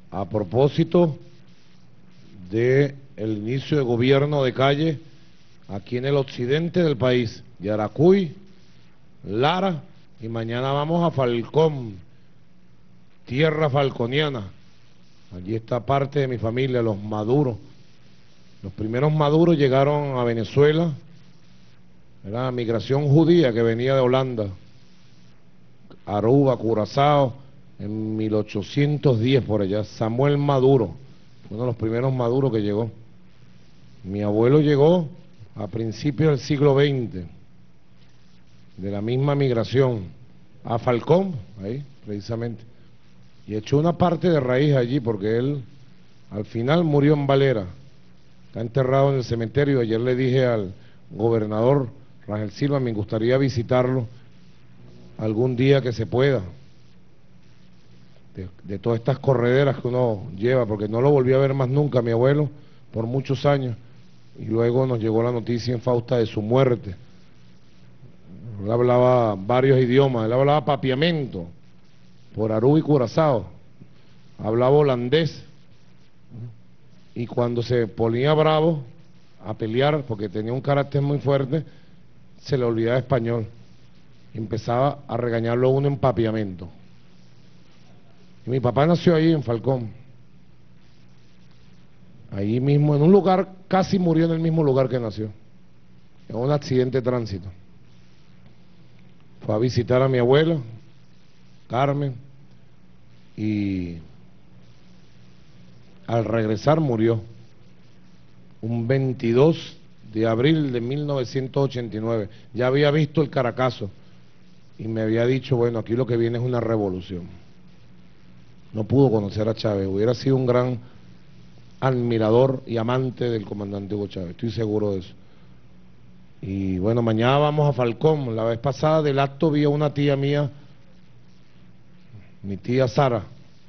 a propósito del inicio de gobierno de calle aquí en el occidente del país, Yaracuy, Lara, y mañana vamos a Falcón, tierra falconiana. Allí está parte de mi familia, los Maduros. Los primeros Maduros llegaron a Venezuela, era la migración judía que venía de Holanda, Aruba, Curazao, en 1810 por allá. Samuel Maduro, uno de los primeros Maduros que llegó. Mi abuelo llegó a principios del siglo XX, de la misma migración, a Falcón, ahí, precisamente. Y echó una parte de raíz allí, porque él al final murió en Valera. Está enterrado en el cementerio. Ayer le dije al gobernador Rangel Silva, me gustaría visitarlo algún día que se pueda, de todas estas correderas que uno lleva, porque no lo volví a ver más nunca, mi abuelo, por muchos años, y luego nos llegó la noticia infausta de su muerte. Él hablaba varios idiomas, él hablaba papiamento, por Aruba y Curazao, hablaba holandés, y cuando se ponía bravo a pelear, porque tenía un carácter muy fuerte, se le olvidaba español, empezaba a regañarlo a uno en papiamento. Y mi papá nació ahí en Falcón, ahí mismo, en un lugar, casi murió en el mismo lugar que nació, en un accidente de tránsito. Fue a visitar a mi abuela, Carmen, y al regresar murió, un 22 de abril de 1989. Ya había visto el Caracazo y me había dicho, bueno, aquí lo que viene es una revolución. No pudo conocer a Chávez, hubiera sido un gran admirador y amante del comandante Hugo Chávez, estoy seguro de eso. Y bueno, mañana vamos a Falcón. La vez pasada del acto vi a una tía mía, mi tía Sara,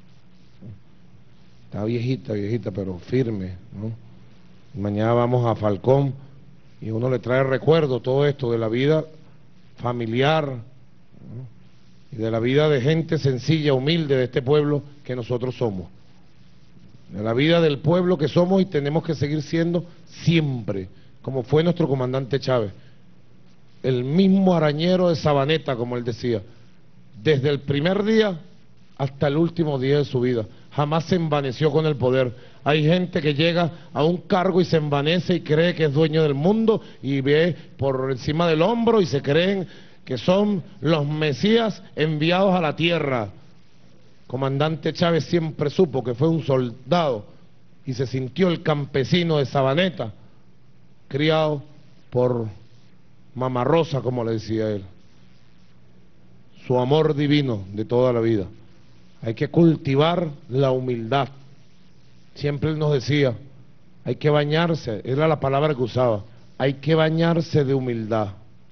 está viejita, pero firme, ¿no? Mañana vamos a Falcón y uno le trae recuerdos, todo esto de la vida familiar, ¿no? Y de la vida de gente sencilla, humilde de este pueblo que nosotros somos, de la vida del pueblo que somos y tenemos que seguir siendo siempre, como fue nuestro comandante Chávez, el mismo arañero de Sabaneta, como él decía, desde el primer día hasta el último día de su vida. Jamás se envaneció con el poder. Hay gente que llega a un cargo y se envanece y cree que es dueño del mundo y ve por encima del hombro y se creen que son los mesías enviados a la tierra. Comandante Chávez siempre supo que fue un soldado y se sintió el campesino de Sabaneta, criado por Mamá Rosa, como le decía él. Su amor divino de toda la vida. Hay que cultivar la humildad. Siempre él nos decía, hay que bañarse, era la palabra que usaba, hay que bañarse de humildad.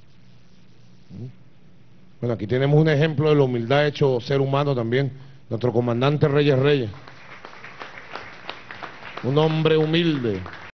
Bueno, aquí tenemos un ejemplo de la humildad hecho ser humano también, nuestro comandante Reyes Reyes, un hombre humilde.